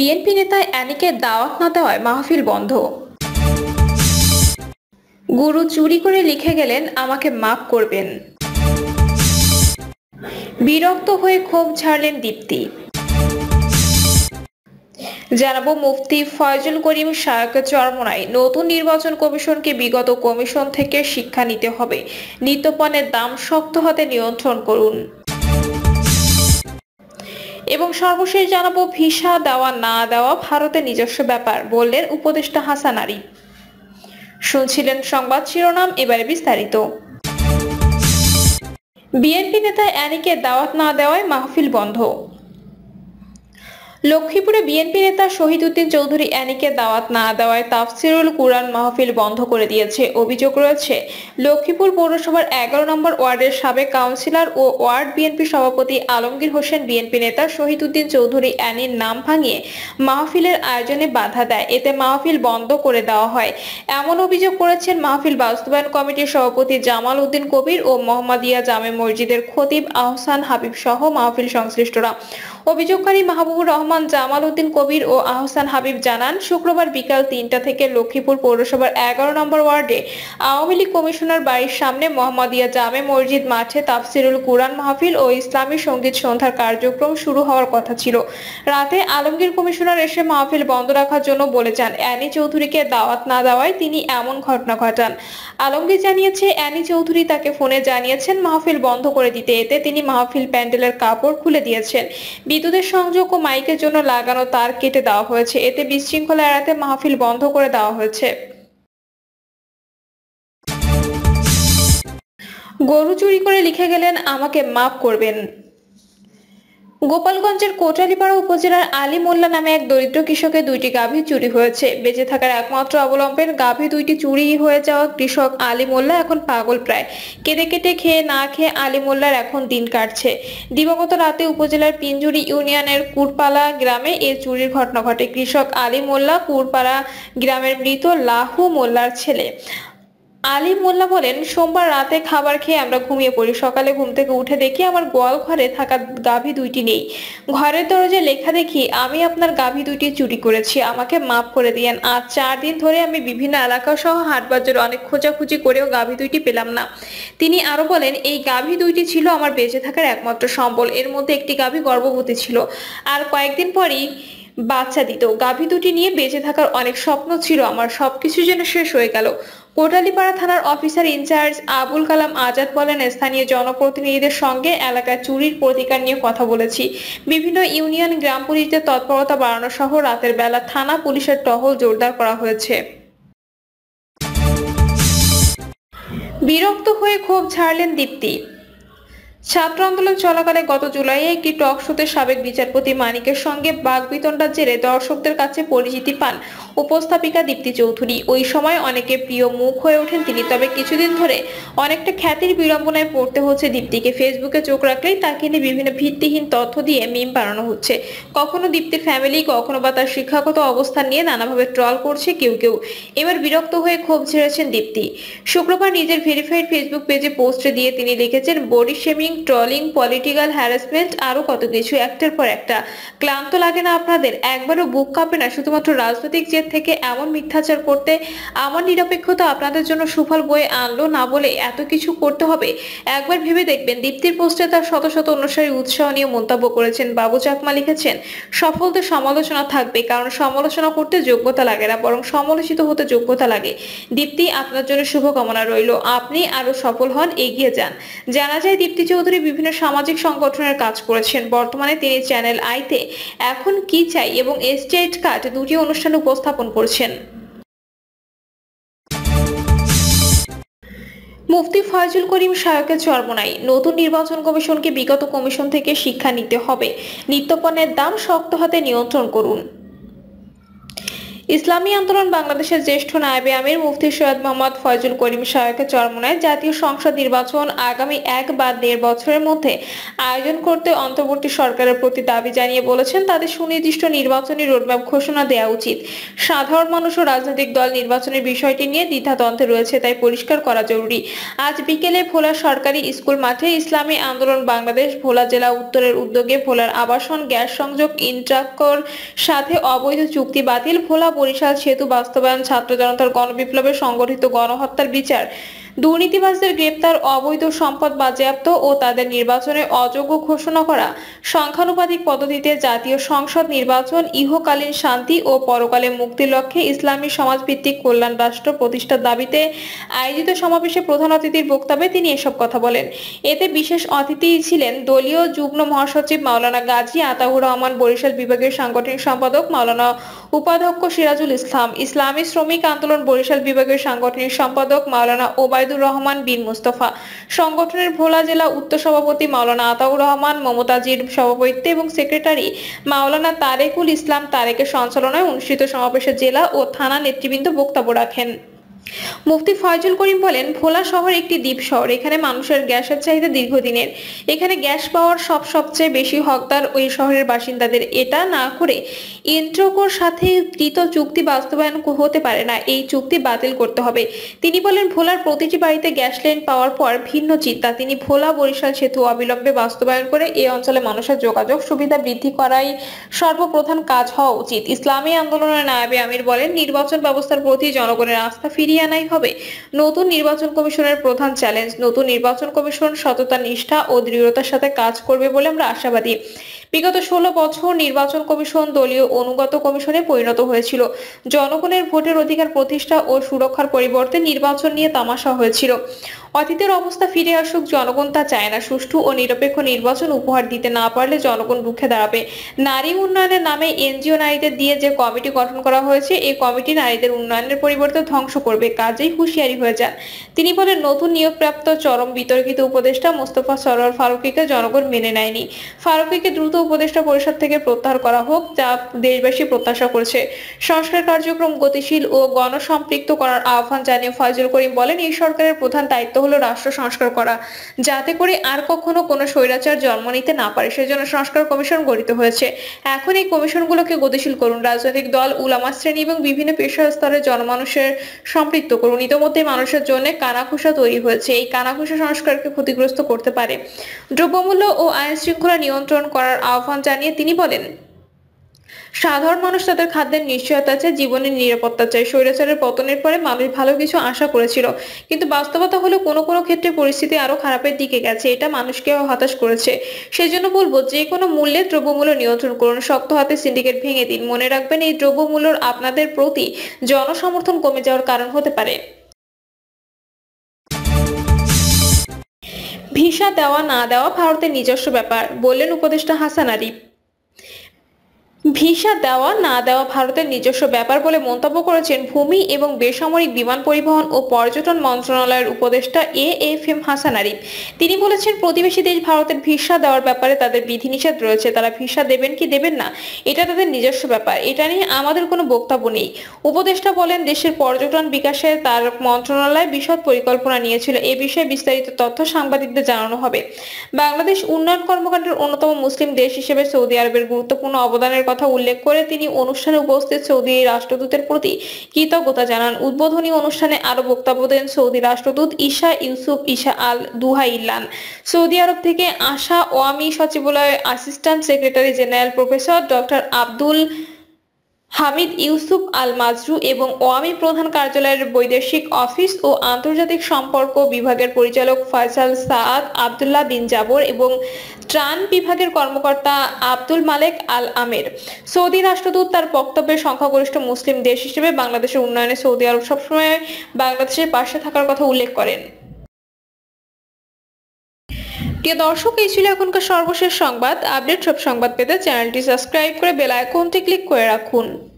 BNP নেতা অ্যানিকে দাওয়াত না দেওয়ায় মাহফিল বন্ধ। গুরু চুরি করে লিখে গেলেন, আমাকে মাফ করবেন। বিরক্ত হয়ে ক্ষোভ ঝাড়লেন দীপ্তি। জানাবো মুফতি ফয়জুল করিম শায়কের চরমোনাই, নতুন নির্বাচন কমিশনকে বিগত কমিশন থেকে শিক্ষা নিতে হবে, নিত্যপণ্যের দাম শক্ত হাতে নিয়ন্ত্রণ করুন। এবং সর্বশেষ জানাবো ভিসা দেওয়া না দেওয়া ভারতের নিজস্ব ব্যাপার, বললেন উপদেষ্টা হাসান আরিফ। শুনছিলেন সংবাদ শিরোনাম, এবারে বিস্তারিত। বিএনপি নেতা অ্যানিকে দাওয়াত না দেওয়ায় মাহফিল বন্ধ। লক্ষ্মীপুরে বিএনপি নেতা শহীদউদ্দিন চৌধুরী অ্যানিকে দাওয়াত না দেওয়ায় তাফসিরুল কুরআন মাহফিল বন্ধ করে দিয়েছে। অভিযোগ রয়েছে লক্ষ্মীপুর পৌরসভার 11 নম্বর ওয়ার্ডের সাবেক কাউন্সিলর ও ওয়ার্ড বিএনপি সভাপতি আলমগীর হোসেন বিএনপি নেতা শহীদউদ্দিন চৌধুরী অ্যানির নাম ভাঙিয়ে মাহফিলের আয়োজনে বাধা দেয়, এতে মাহফিল বন্ধ করে দেওয়া হয়। এমন অভিযোগ করেছেন মাহফিল বাস্তবায়ন কমিটির সভাপতি জামাল উদ্দিন কবির ও মোহাম্মদিয়া জামে মসজিদের খতিব আহসান হাবিব সহ মাহফিল সংশ্লিষ্টরা। অভিযোগকারী মাহবুবুর রহমান, জামাল উদ্দিন কবির ও আহসান হাবিব জানান, শুক্রবার বিকাল 3টা থেকে লক্ষ্মীপুর পৌরসভার 11 নম্বর ওয়ার্ডে আওয়ামী লীগ কমিশনার বাড়ির সামনে মোহাম্মদিয়া জামে মসজিদ মাঠে তাফসিরুল কুরআন মাহফিল ও ইসলামী সঙ্গীত সন্ধ্যার কার্যক্রম শুরু হওয়ার কথা ছিল। রাতে আলমগীর কমিশনার এসে মাহফিল বন্ধ রাখার জন্য বলে যান। অ্যানি চৌধুরীকে দাওয়াত না দেওয়ায় তিনি এমন ঘটনা ঘটান। আলমগীর জানিয়েছে, অ্যানি চৌধুরী তাকে ফোনে জানিয়েছেন মাহফিল বন্ধ করে দিতে, এতে তিনি মাহফিল প্যান্ডেলের কাপড় খুলে দিয়েছেন। বিদ্যুতের সংযোগ ও মাইকের জন্য লাগানো তার কেটে দেওয়া হয়েছে, এতে বিশৃঙ্খলা এড়াতে মাহফিল বন্ধ করে দেওয়া হয়েছে। গরু চুরি করে লিখে গেলেন, আমাকে মাফ করবেন। গোপালগঞ্জের কোটালীপাড়া উপজেলার আলী মোল্লা নামে এক দরিদ্র কৃষকের 2টি গাভী চুরি হয়েছে। বেঁচে থাকার একমাত্র অবলম্বন গাভী 2টি চুরি হয়ে যাওয়া কৃষক আলী মোল্লা এখন পাগল প্রায়। কেটে কেটে খেয়ে না খেয়ে আলী মোল্লার এখন দিন কাটছে। দিবাগত রাতে উপজেলার পিঞ্জুরি ইউনিয়নের কুরপালা গ্রামে এ চুরির ঘটনা ঘটে। কৃষক আলী মোল্লা কুরপাড়া গ্রামের মৃত লাহু মোল্লার ছেলে। আলী মোল্লা বলেন, সোমবার রাতে খাবার খেয়ে আমরা ঘুমিয়ে পড়ি। সকালে ঘুম থেকে উঠে দেখি আমার গোয়াল ঘরে থাকা গাভী 2টি নেই। ঘরের দরজায় লেখা দেখি, আমি আপনার গাভী 2টি চুরি করেছি, আমাকে মাফ করে দিয়েন। আজ 4 দিন ধরে আমি বিভিন্ন এলাকা সহ হাটবাজারে অনেক খোঁজাখুঁজি করেও গাভী 2টি পেলাম না। তিনি আরো বলেন, এই গাভী 2টি ছিল আমার বেঁচে থাকার একমাত্র সম্বল। এর মধ্যে একটি গাভী গর্ভবতী ছিল, আর কয়েকদিন পরই বাচ্চা দিত। গাভী 2টি নিয়ে বেঁচে থাকার অনেক স্বপ্ন ছিল আমার, সবকিছু যেন শেষ হয়ে গেল। কোটালীপাড়া থানার অফিসার ইনচার্জ আবুল কালাম আজাদ বলেন, স্থানীয় জনপ্রতিনিধিদের সঙ্গে এলাকায় চুরির প্রতিকার নিয়ে কথা বলেছি। বিভিন্ন ইউনিয়ন গ্রাম পুলিশদের তৎপরতা বাড়ানো সহ রাতের বেলা থানা পুলিশের টহল জোরদার করা হয়েছে। বিরক্ত হয়ে ক্ষোভ ঝাড়লেন দীপ্তি। ছাত্র আন্দোলন চলাকালে গত জুলাইয়ে একটি টক শোতে সাবেক বিচারপতি মানিকের সঙ্গে বাগবিতণ্ডার জেরে দর্শকদের কাছে পরিচিতি পান উপস্থাপিকা দীপ্তি চৌধুরী। ওই সময় অনেকে প্রিয় মুখ হয়ে ওঠেন তিনি। তবে কিছুদিন ধরে অনেকটা খ্যাতির বিড়ম্বনায় পড়তে হচ্ছে দীপ্তিকে। ফেসবুকে চোখ রাখলেই তাকে নিয়ে বিভিন্ন ভিত্তিহীন তথ্য দিয়ে মিম বানানো হচ্ছে। কখনো দীপ্তির ফ্যামিলি, কখনো বা তার শিক্ষাগত অবস্থান নিয়ে নানাভাবে ট্রল করছে কেউ কেউ। এবার বিরক্ত হয়ে ক্ষোভ ঝেড়েছেন দীপ্তি। শুক্রবার নিজের ভেরিফাইড ফেসবুক পেজে পোস্ট দিয়ে তিনি লিখেছেন, body shaming, trolling, political harassment, আরো কত কিছু একটার পর একটা। ক্লান্ত লাগে না আপনাদের? একবারও বুক কাঁপে না শুধুমাত্র রাজনৈতিক জেদ থেকে এমন মিথ্যাচার করতে? আমার নিরপেক্ষতা আপনাদের জন্য সুফল বয়ে আনলো না বলে এত কিছু করতে হবে? একবার ভেবে দেখবেন। দীপ্তির পোস্টে তার শত শত অনুসারী উৎসাহ নিয়ে মন্তব্য করেছেন। বাবু চাকমা লিখেছেন, সফলদের সমালোচনা থাকবে, কারণ সমালোচনা করতে যোগ্যতা লাগে না, বরং সমালোচিত হতে যোগ্যতা লাগে। দীপ্তি, আপনার জন্য শুভকামনা রইল, আপনি আরো সফল হন, এগিয়ে যান। জানা যায় দীপ্তি চৌধুরী বিভিন্ন সামাজিক সংগঠনের কাজ করেছেন। বর্তমানে তিনি চ্যানেল আইতে এখন কি চাই এবং এস্টেট কার্ড 2টি অনুষ্ঠান উপস্থাপন করছেন। মুফতি ফয়জুল করিম শায়কের চরমোনাই, নতুন নির্বাচন কমিশনকে বিগত কমিশন থেকে শিক্ষা নিতে হবে, নিত্যপণ্যের দাম শক্ত হাতে নিয়ন্ত্রণ করুন। ইসলামী আন্দোলন বাংলাদেশের জ্যেষ্ঠ নায়েবে আমির মুফতি সৈয়দ মোহাম্মদ ফয়জুল করিম সাহেবের চরমোনায় জাতীয় সংসদ নির্বাচন আগামী 1 বা 1.5 বছরের মধ্যে আয়োজন করতে অন্তর্বর্তী সরকারের প্রতি দাবি জানিয়ে বলেছেন তাদের সুনির্দিষ্ট নির্বাচনী রোডম্যাপ ঘোষণা দেওয়া উচিত। সাধারণ মানুষ ও রাজনৈতিক দল নির্বাচনের বিষয়টি নিয়ে দ্বিধাদ্বন্দ্বে রয়েছে, তাই পরিষ্কার করা জরুরি। আজ বিকেলে ভোলা সরকারি স্কুল মাঠে ইসলামী আন্দোলন বাংলাদেশ ভোলা জেলা উত্তরের উদ্যোগে ভোলার আবাসন গ্যাস সংযোগ ইন্ট্রাকর সাথে অবৈধ চুক্তি বাতিল, ভোলা বরিশাল সেতু বাস্তবায়ন, ছাত্র জনতার গণবিপ্লবে সংগঠিত গণহত্যার বিচার, দুর্নীতিবাজদের গ্রেপ্তার, অবৈধ সম্পদ বাজেয়াপ্ত ও তাদের নির্বাচনে অযোগ্য ঘোষণা করা, সংখ্যানুপাতিক পদ্ধতিতে জাতীয় সংসদ নির্বাচন, ইহকালীন শান্তি ও পরকালে মুক্তির লক্ষ্যে ইসলামী সমাজভিত্তিক কল্যাণ রাষ্ট্র প্রতিষ্ঠার দাবিতে আয়োজিত সমাবেশে প্রধান অতিথির বক্তব্যে তিনি এসব কথা বলেন। এতে বিশেষ অতিথি ছিলেন দলীয় যুগ্ম মহাসচিব মাওলানা গাজী আতাউর রহমান, বরিশাল বিভাগের সাংগঠনিক সম্পাদক মাওলানা উপাধ্যক্ষ সিরাজুল ইসলাম, ইসলামী শ্রমিক আন্দোলন বরিশাল বিভাগের সাংগঠনিক সম্পাদক মাওলানা ওবায়দুর রহমান বিন মুস্তফা, সংগঠনের ভোলা জেলা উত্তর সভাপতি মাওলানা আতাউর রহমান মমতাজির সভাপতিত্বে এবং সেক্রেটারি মাওলানা তারেকুল ইসলাম তারেকের সঞ্চালনায় অনুষ্ঠিত সমাবেশে জেলা ও থানা নেতৃবৃন্দ বক্তব্য রাখেন। মুফতি ফয়জুল করিম বলেন, ভোলা শহর একটি দ্বীপ শহর। এখানে মানুষের গ্যাসের চাহিদা দীর্ঘদিনের। এখানে গ্যাস পাওয়ার সবচেয়ে বেশি হকদার ওই শহরের বাসিন্দাদের। এটা না করে ইন্ট্রোকোর সাথে কৃত চুক্তি বাস্তবায়ন হতে পারে না, এই চুক্তি বাতিল করতে হবে। তিনি বলেন, ভোলার প্রতিটি বাড়িতে গ্যাস লাইন পাওয়ার পর ভিন্ন চিন্তা। তিনি ভোলা বরিশাল সেতু অবিলম্বে বাস্তবায়ন করে এই অঞ্চলে মানুষের যোগাযোগ সুবিধা বৃদ্ধি করাই সর্বপ্রধান কাজ হওয়া উচিত। ইসলামী আন্দোলনের নায়েবে আমির বলেন, নির্বাচন ব্যবস্থার প্রতি জনগণের আস্থা ফিরিয়ে আনাই হবে নতুন নির্বাচন কমিশনের প্রধান চ্যালেঞ্জ। নতুন নির্বাচন কমিশন সততা, নিষ্ঠা ও দৃঢ়তার সাথে কাজ করবে বলে আমরা আশাবাদী। বিগত 16 বছর নির্বাচন কমিশন দলীয় অনুগত কমিশনে পরিণত হয়েছিল। জনগণের ভোটের অধিকার প্রতিষ্ঠা ও সুরক্ষার পরিবর্তে নির্বাচন নিয়ে তামাশা হয়েছিল। অতীতের অবস্থা ফিরে আসুক, জনগণ তা চায় না। সুষ্ঠু ও নিরপেক্ষ নির্বাচন উপহার দিতে না পারলে জনগণ রুখে দাঁড়াবে। নারী উন্নয়নের নামে এনজিও নারীদের দিয়ে যে কমিটি গঠন করা হয়েছে, এই কমিটি নারীদের উন্নয়নের পরিবর্তে ধ্বংস করবে, কাজেই হুঁশিয়ারি হয়ে যান। তিনি বলেন, নতুন নিয়োগপ্রাপ্ত চরম বিতর্কিত উপদেষ্টা মোস্তফা সরোয়ার ফারুকীকে জনগণ মেনে নেয়নি। ফারুকীকে দ্রুত উপদেষ্টা পরিষদ থেকে প্রত্যাহার করা হোক, যা দেশবাসী প্রত্যাশা করেছে। সংস্কার কার্যক্রম গতিশীল ও গণসম্পৃক্ত করার আহ্বান জানিয়ে ফয়জুল করিম বলেন, এই সরকারের প্রধান দায়িত্ব হলো রাষ্ট্র সংস্কার করা, যাতে করে আর কখনো কোনো স্বৈরাচার জন্ম নিতে না পারে। সেজন্য সংস্কার কমিশন গঠিত হয়েছে। এখন এই কমিশনগুলোকে গতিশীল করুন। রাজনৈতিক দল, উলামা শ্রেণী এবং বিভিন্ন পেশা স্তরের জনমানুষের সম্পৃক্ত করুন। ইতিমধ্যে মানুষের জন্য কানাঘুষা তৈরি হয়েছে। এই কানাঘুষা সংস্কারকে ক্ষতিগ্রস্ত করতে পারে। দ্রব্যমূল্য ও আইন শৃঙ্খলা নিয়ন্ত্রণ করার আহ্বান জানিয়ে তিনি বলেন, সাধারণ মানুষ তাদের খাদ্যের নিশ্চয়তা চায়, জীবনের নিরাপত্তা চায়। স্বৈরাচারের পতনের পরে মানুষ ভালো কিছু আশা করেছিল, কিন্তু বাস্তবতা হলো কোনো কোনো ক্ষেত্রে পরিস্থিতি আরো খারাপের দিকে গেছে। এটা মানুষকে হতাশ করেছে। সেজন্য বলবো, যে কোনো মূল্যে দ্রব্যমূল্য নিয়ন্ত্রণ করুন, শক্ত হাতে সিন্ডিকেট ভেঙে দিন। মনে রাখবেন, এই দ্রব্যমূল্যর আপনাদের প্রতি জনসমর্থন কমে যাওয়ার কারণ হতে পারে। ভিসা দেওয়া না দেওয়া ভারতের নিজস্ব ব্যাপার, বললেন উপদেষ্টা হাসান আরিফ। ভিসা দেওয়া না দেওয়া ভারতের নিজস্ব ব্যাপার বলে মন্তব্য করেছেন ভূমি এবং বেসামরিক বিমান পরিবহন ও পর্যটন মন্ত্রণালয়ের উপদেষ্টা AFM হাসান আরিফ। তিনি বলেছেন, প্রতিবেশী দেশ ভারতের ভিসা দেওয়ার ব্যাপারে তাদের বিধিনিষেধ রয়েছে। তারা ভিসা দেবেন কি দেবেন না, এটা তাদের নিজস্ব ব্যাপার। এটা নিয়ে আমাদের কোনো বক্তব্য নেই। উপদেষ্টা বলেন, দেশের পর্যটন বিকাশে তার মন্ত্রণালয় বিশদ পরিকল্পনা নিয়েছিল। এ বিষয়ে বিস্তারিত তথ্য সাংবাদিকদের জানানো হবে। বাংলাদেশ উন্নয়ন কর্মকাণ্ডের অন্যতম মুসলিম দেশ হিসেবে সৌদি আরবের গুরুত্বপূর্ণ অবদানের কথা উল্লেখ করে তিনি অনুষ্ঠানে উপস্থিত সৌদি রাষ্ট্রদূতের প্রতি কৃতজ্ঞতা জানান। উদ্বোধনী অনুষ্ঠানে আরো বক্তব্য দেন সৌদি রাষ্ট্রদূত Eisa Yousef Eisa Al Duhailan. Saudi আরব থেকে আসা ওয়ামি সচিবালয়ের assistant secretary general professor doctor Abdul Hamid Yousef Al Mazrou এবং ওয়ামি প্রধান কার্যালয়ের বৈদেশিক অফিস ও আন্তর্জাতিক সম্পর্ক বিভাগের পরিচালক ফয়সাল সাদ আব্দুল্লাহ বিন জাবর এবং ত্রাণ বিভাগের কর্মকর্তা আব্দুল মালেক আল আমের। সৌদি রাষ্ট্রদূত তার বক্তব্যে সংখ্যাগরিষ্ঠ মুসলিম দেশ হিসেবে বাংলাদেশের উন্নয়নে সৌদি আরব সবসময় বাংলাদেশের পাশে থাকার কথা উল্লেখ করেন। প্রিয় দর্শক, এই ছিল এখনকার সর্বশেষ সংবাদ। আপডেট সব সংবাদ পেতে চ্যানেলটি সাবস্ক্রাইব করে বেল আইকনটি ক্লিক করে রাখুন।